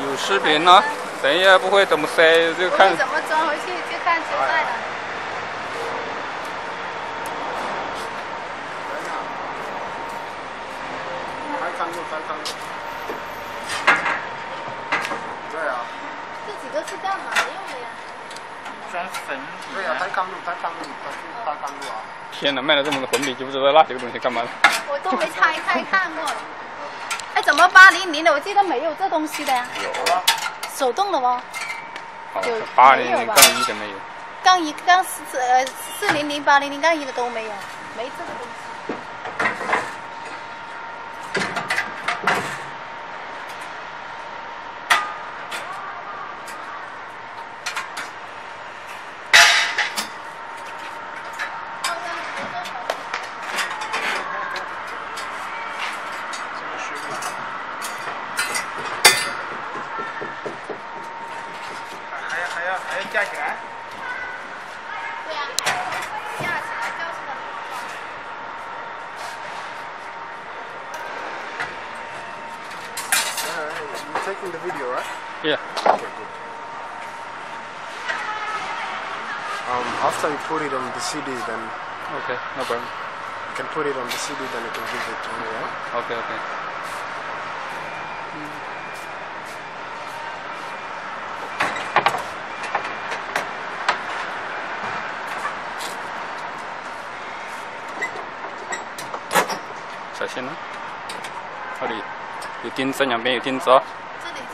有视频呢，谁也不会怎么塞，就看。 怎么装回去就看球赛了。 对啊。 这几个是干嘛用的呀？ 装粉笔。 对啊，单康路啊。 天哪，卖了这么多粉笔，就不知道那几个东西干嘛的。 我都没拆开看过。哎，怎么800的？我记得没有这东西的呀。 有啊。 手动的吗？ 有800杠1的没有。 杠1、杠400、800、杠1的都没有，没这个东西。 还要架起来。 对呀，架起来就是的。 You're taking the video, right? Yeah. Okay, good. After you put it on the CD, then Okay, no problem. you can put it on the CD, then you can give it to me, yeah? Okay, okay. 小心了，这里有钉子，两边有钉子哦。 这里。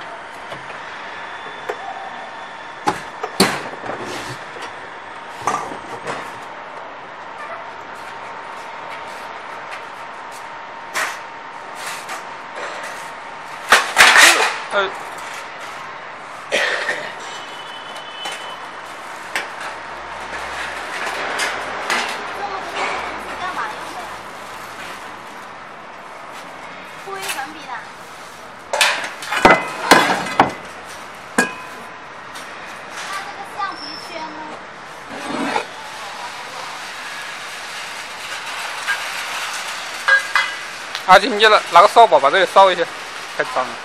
灰粉笔的。那这个橡皮圈呢？ 阿金，你拿个扫把把这里扫一下，太脏了。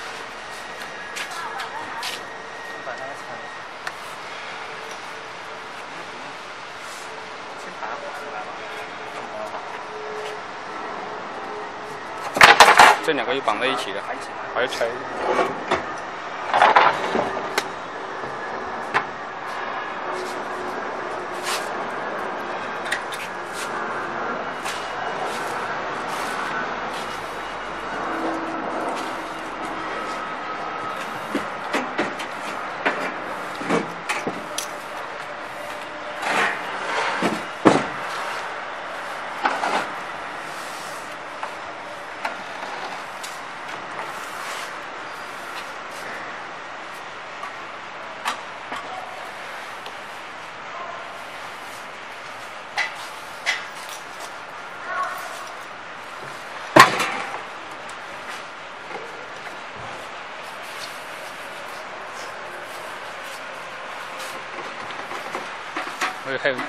这两个又绑在一起的，还要拆。Very heavy.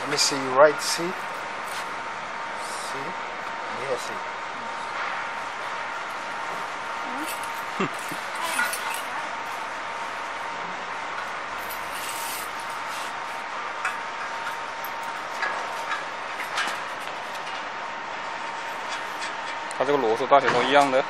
Let me see you right. See? See? Yeah, see. 它这个螺丝大小都一样的。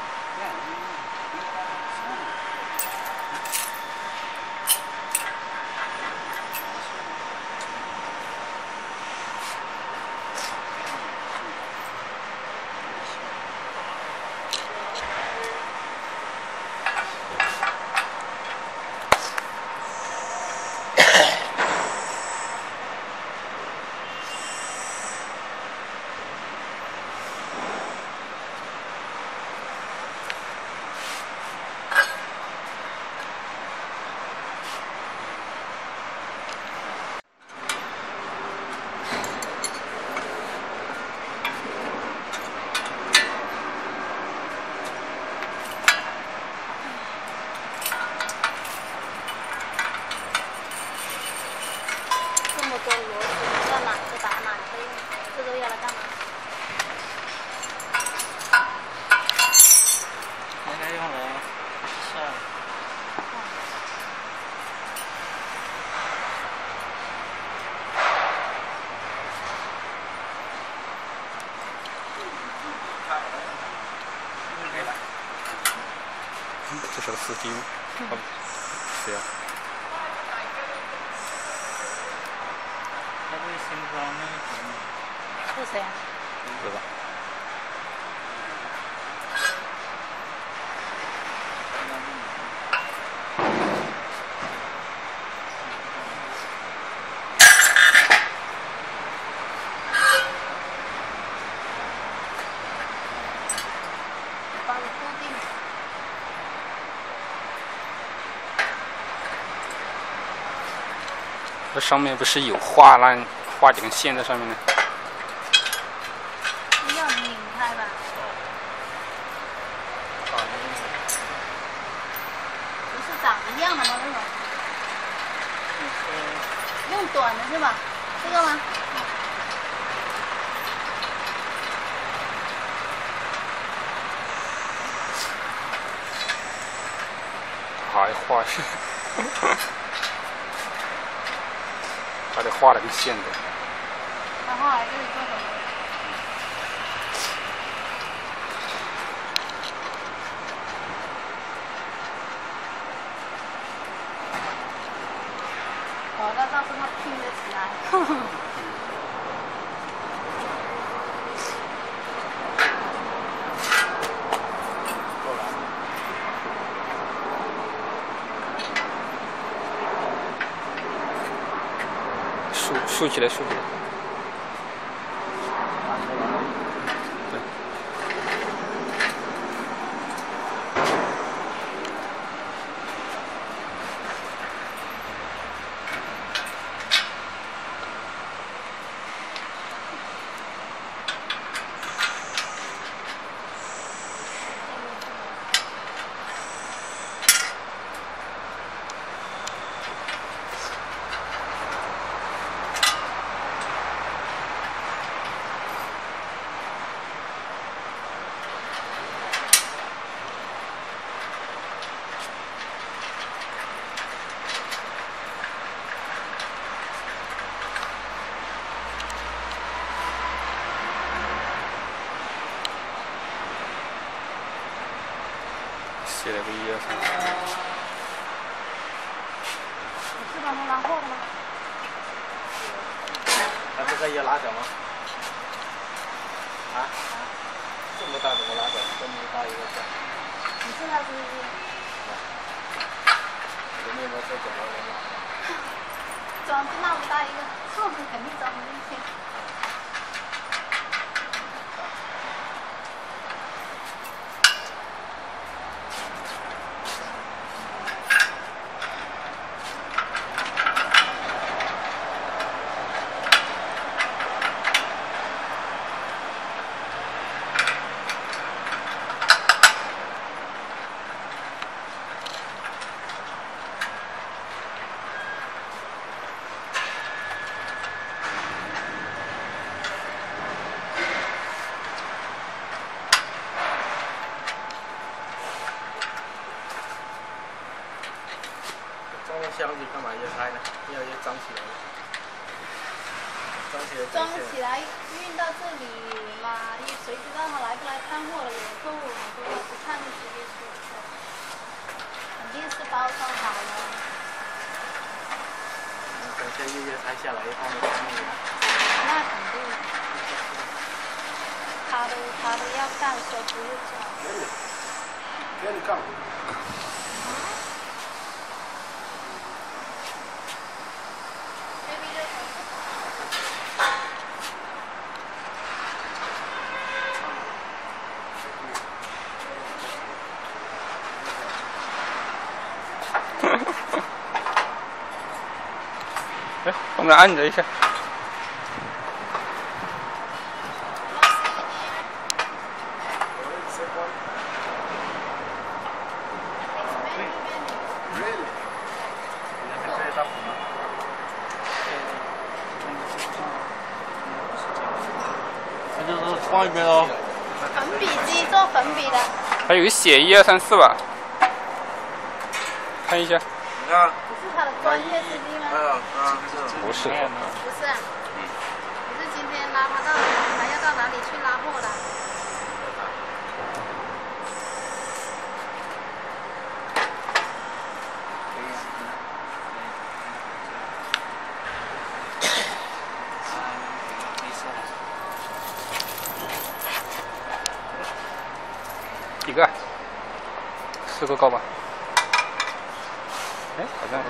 这螺丝要哪个打哪个用，这都要来干嘛？ 应该用来下。 这是个司机吗？是呀。 他这个新装那个什么？ 是谁啊？ 不知道。 把你固定。 这上面不是有画几根线在上面呢？ 要拧开吧？不是长一样的吗？这种用短的是吧？这个吗？ 还画线，还得画了个线的。 然后还可以做什么？哦，那到时候拼得起来。 竖起来，竖起来。对。写了个1、2、3。 你是把它拉货的吗？ 那这个也拉掉吗？啊？这么大怎么拉掉？这么大一个角。 你是拉是不是？ 有没有再转到那个？ 装那么大一个，后面肯定装不进去。 嘛，越拆呢，越来越脏起来了。 装起来运到这里嘛，谁知道他来不来看货了？有时候我们都不看就直接说，肯定是包装好了。 等下月月拆下来放在厂里啊。 那肯定，他都要干，说不用做。 给你干。 哎，我们按着一下。 那就是放一边喽。 粉笔机做粉笔的。 还有写1、2、3、4吧？看一下。 你看。 这是他的专业司机吗？ 不是。 不是啊。你是今天拉他到，还要到哪里去拉货的？ 一个，4个够吧？哎，好像，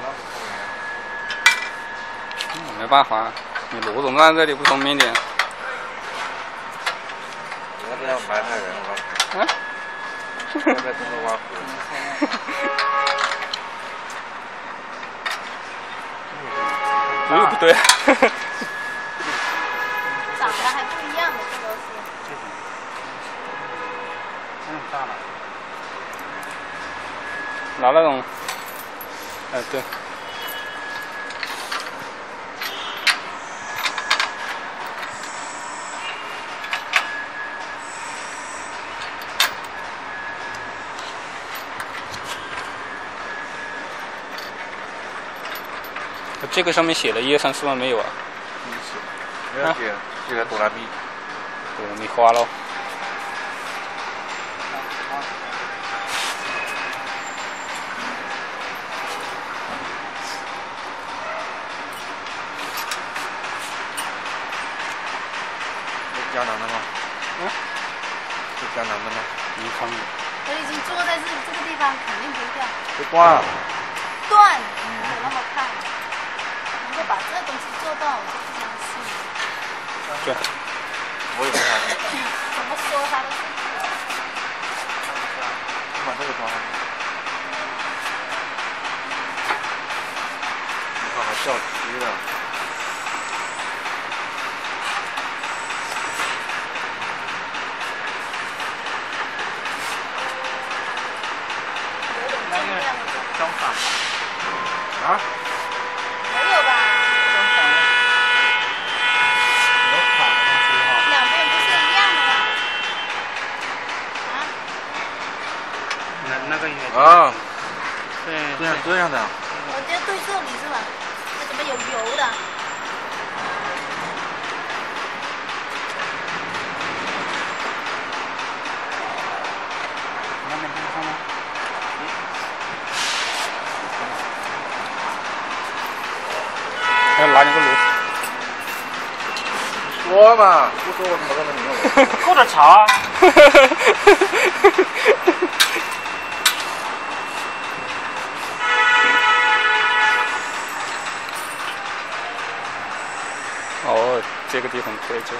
没办法，你炉子在这里不聪明点。 要不要埋汰人了？ 啊？ 要不要跟着挖苦？ 不对不对。 长得还不一样的，这都是。 大了。 拿那种，哎对。这个上面写的1、2、3、4吗？没有啊。 没有写，这个哆啦 B。 哆啦 B 花喽。 江南的吗？ 嗯？ 是江南的吗？ 尼康的。 我已经坐在这个地方，肯定不掉。 不断。 断，有那么看？能够把这东西做到，我就不相信。 对。 我也不相信。 怎么说他的事情？ 把这个装上。你看还掉漆了。 相反。 啊？ 没有吧？ 相反。有卡的东西哈。 两边不是一样的吗？啊？ 那个应该。 啊。 对。 这样的。 我觉得对这里是吧？这怎么有油的？ 那边看吗？ 还要拿2个炉。 说嘛，不说我怎么跟着你用？ 喝点茶。 哦，这个地方可以这里。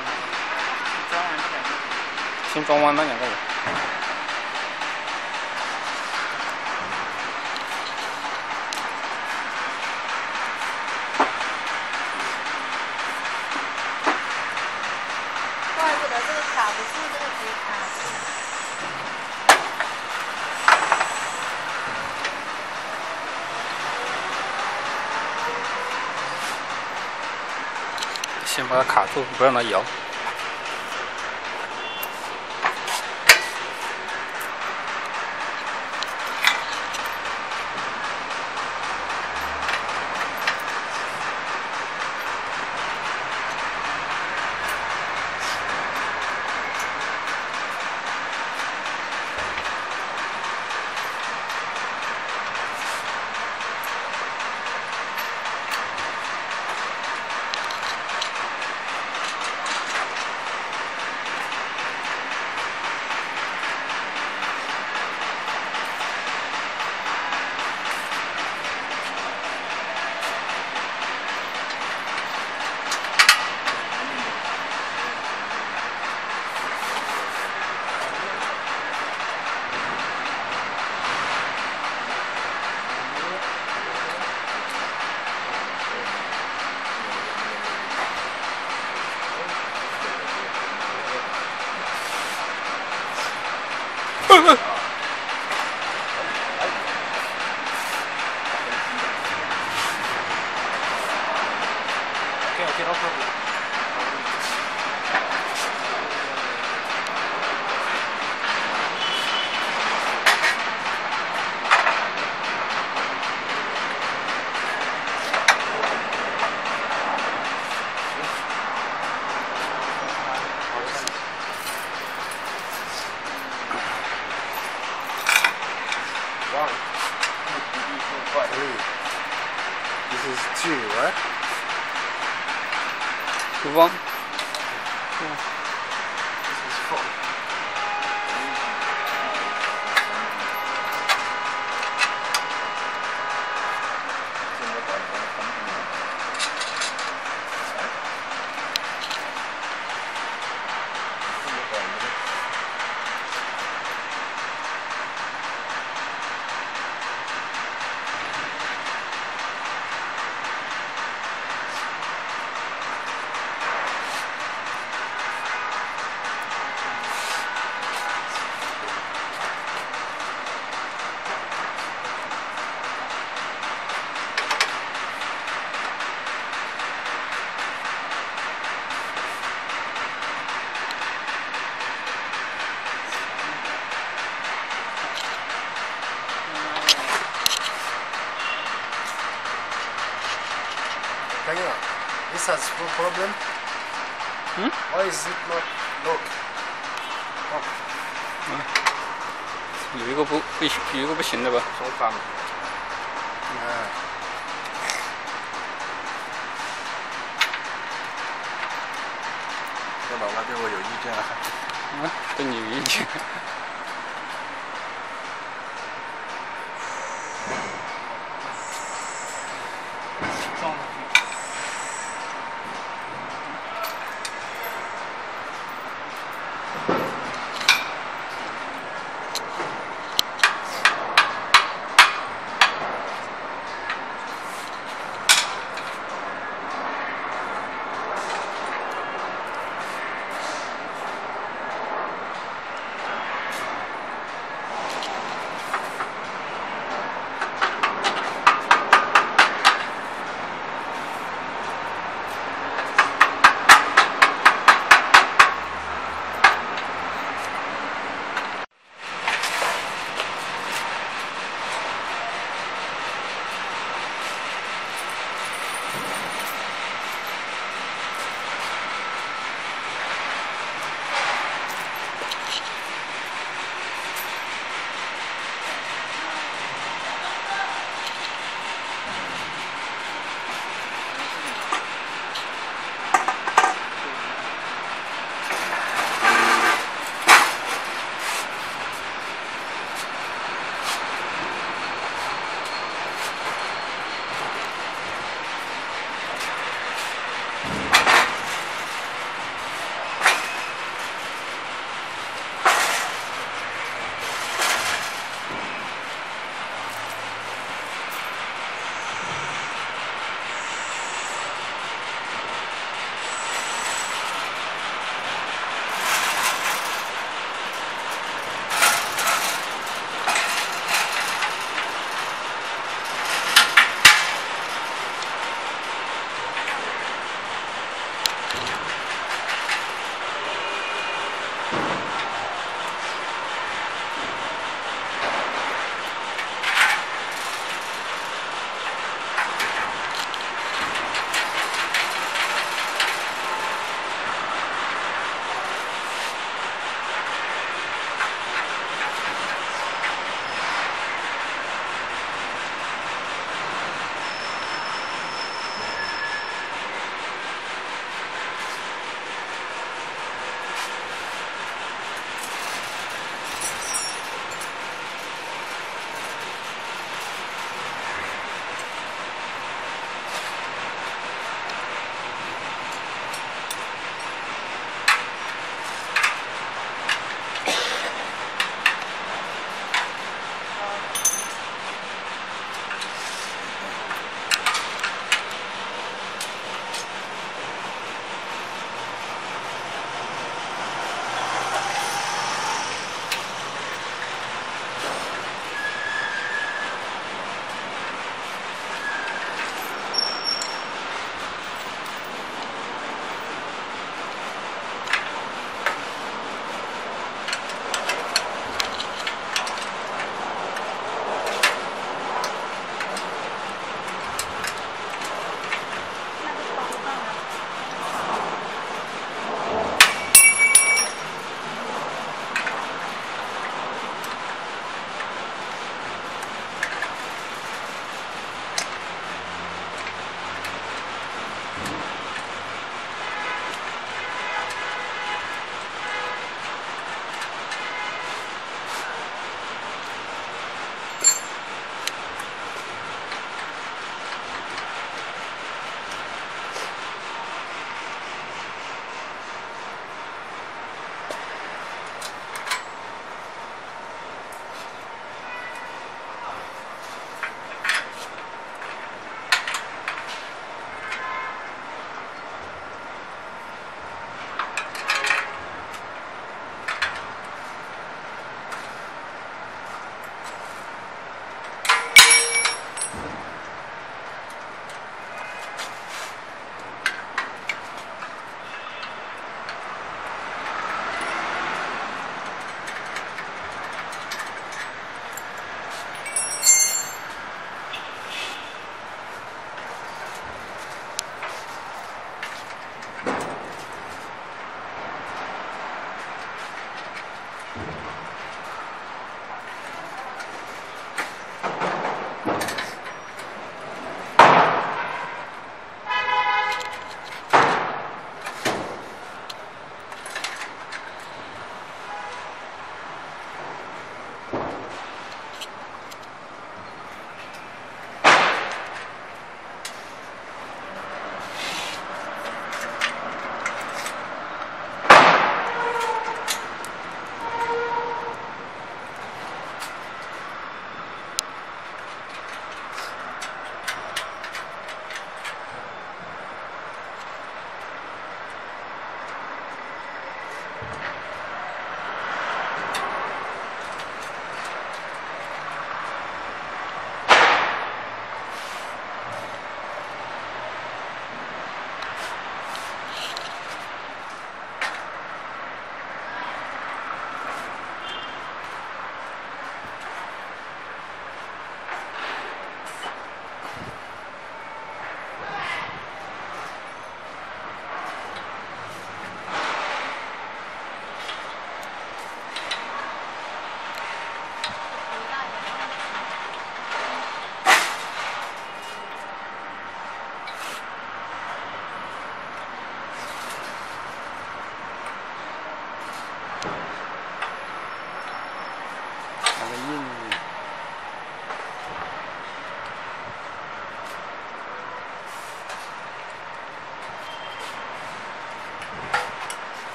先装完那2个人。 先把它卡住，不让它摇。 Okay, no problem. This is 2, right? 厨房。 This is 4. This has no problem. Why is it not lock? 有一个不行的吧？ 手感。这老大对我有意见了。 对你有意见。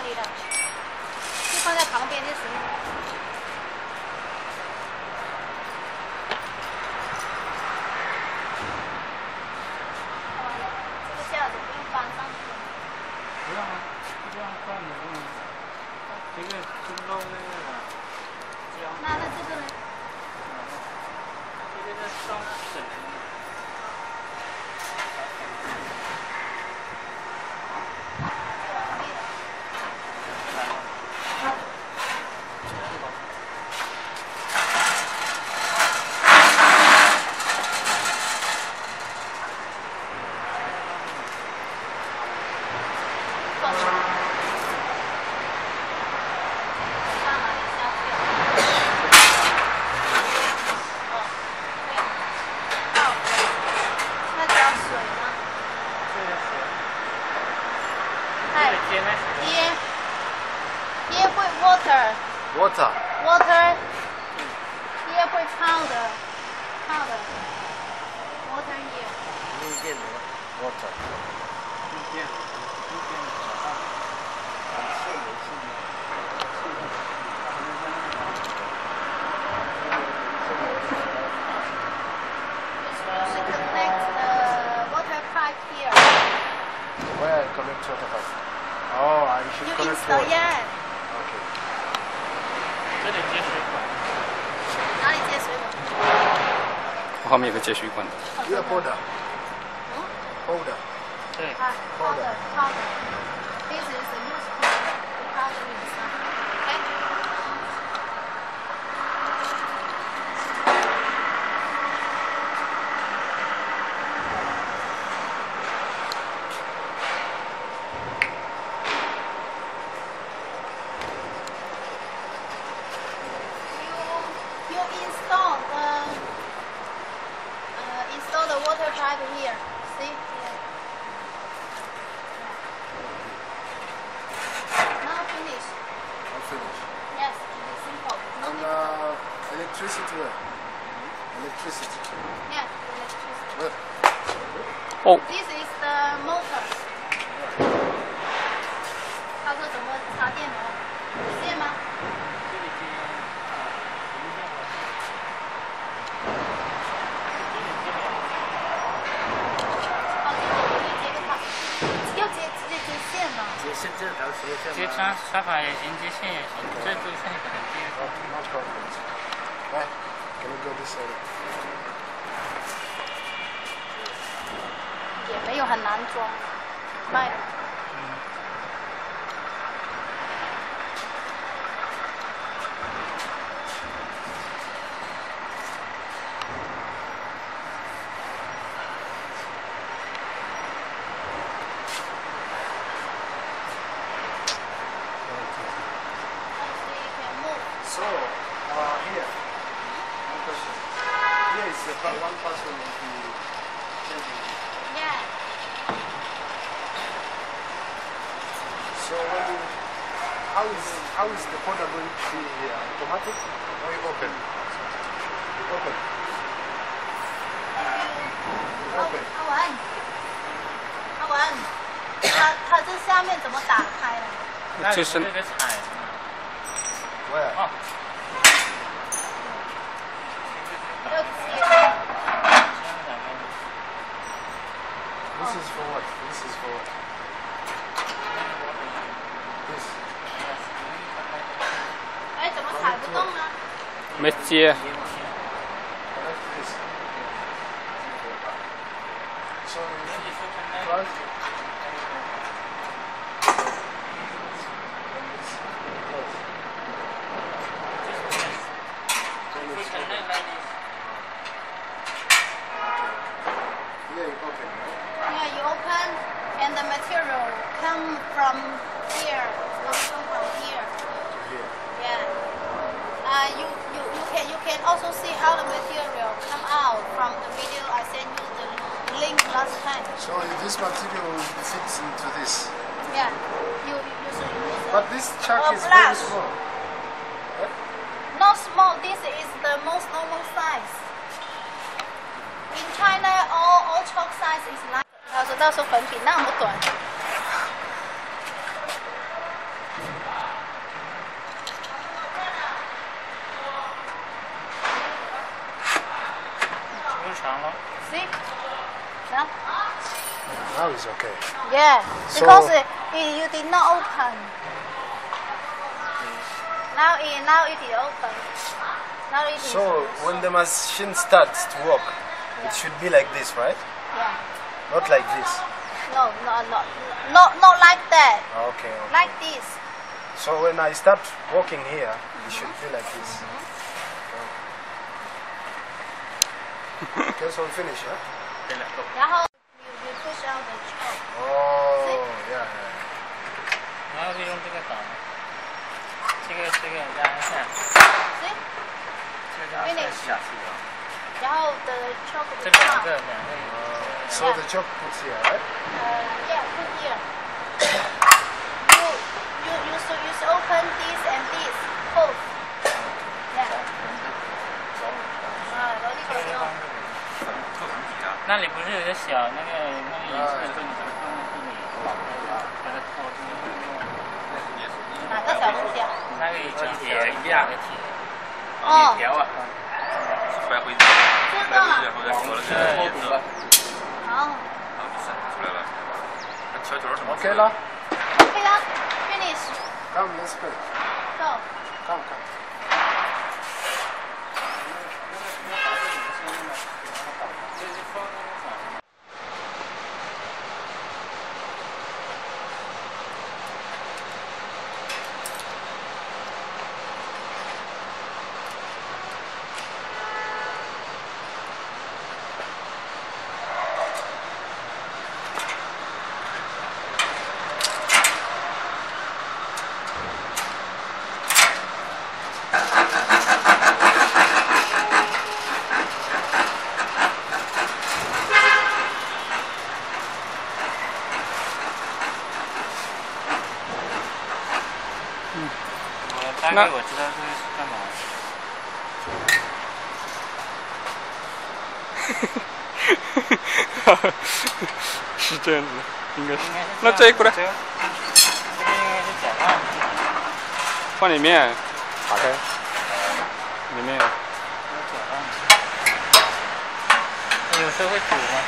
滴的，就放在旁边就行了。这个架子不用搬上去。 不用啊，这样放的不能。这个猪肉那个的，胶。 那这个呢？ 这个是装水。 Water. Water. Here put powder. Powder. Water here. 一点 water. 一点 You should connect the water pipe here. Where I connect to the pipe? Oh, I should You connect install, water. yeah. Okay. 这里接水管。 哪里接水管？ 后面有个接水管。 Here powder. Powder. 对。 powder. This is the loose powder. The powder inside. Okay. You install the water pipe here. See? Yeah. Now finish. I'm finished. Yes, it is simple. No And need- electricity where? Electricity. Yeah, electricity. Where? Oh. This is the motor. 它说怎么插电哦？有线吗？ 这里接哦，这个我可以接个它，要直接接线嘛？ 接这条直接线吗？ 接插法也行，接线也行，这都是可能接。 Not confident. Right. Can we go this way? 也没有很难装，卖的。 So, here. One question. Here is one person will be changing. Yeah. So how is the powder going to be automatic or you open? You open. You open. 阿文，它这下面怎么打开呢？ 就是这个踩。 Where? 哦。 要接。 This is for what? This is for this. 哎，怎么踩不动呢？ 没接。 Connect this. So you plug. Yeah, you open, and the material come from here. Come from here. Yeah. You can also see how the material come out from the video I sent you the link last time. So this material fits into this. Yeah. You should use. But this chuck is very brush. small. Not small. This is the most normal size. In China, all chalk size is like. 他说到时候粉笔那么短。 长了。 See? Now? Now it's okay. Yeah, So- because you did not open. Now it is open. Now it is. So when the machine starts to work, it should be like this, right? Yeah. Not like this. No, not like that. Okay. Like this. So when I start working here, it should be like this. Okay, so we finish, huh? 然后 you push out the choke. Oh, yeah, yeah. 然后就用这个打，这个压一下， See? 这个压一下。 然后 the choke 这 will 两 come. 个。 So the choke puts here, right? Yeah, put here. you open this and this both. Yeah. 我这个用。 那里不是有个小那个也是跟你放在这里，把它套住。 哪个小东西啊？ 那个铁一样的铁。 哦。 条啊，摔灰机，摔灰机然后再说了这个颜色， 好。 然后就闪出来了。那球球什么 Okay, la. OK 了 ，finish. Come, let's go. Go. Come, come. 大概我知道这个是干嘛的。是这样子，应该是。那这一过来， 这个应该是假发。 放里面，打开，里面。 有时候会堵吗？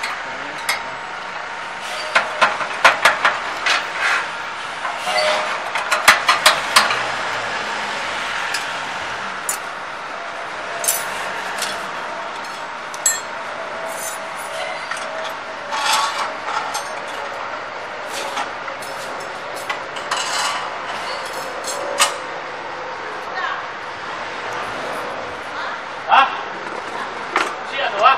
啊！去呀，走啊！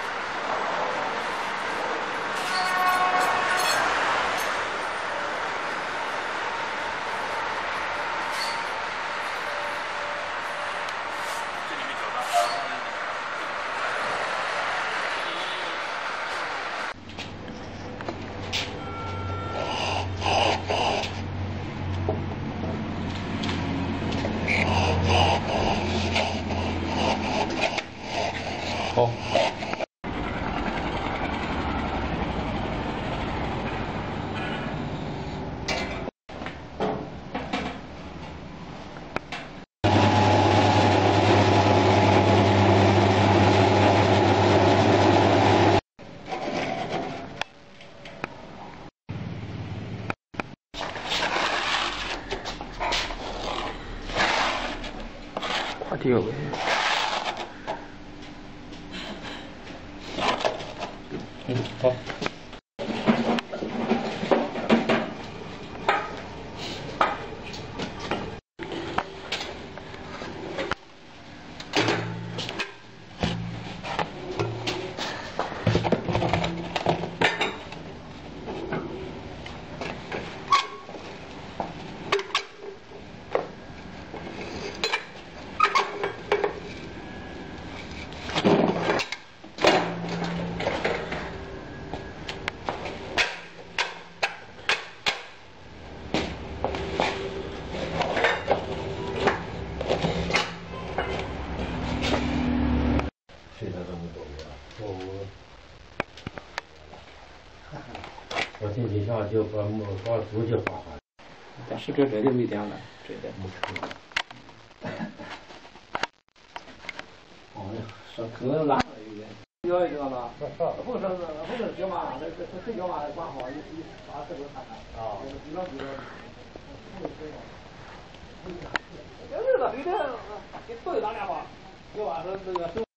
这里面找到。 好。话题有。好。 我进学校就把足就划花了。 但是这人就不一样了，这个。 哦，说可能拉了有点。 标一个嘛，不是脚码，这脚码管好，一把这个看看。啊。比较。这个每天给都有打电话，就把这个。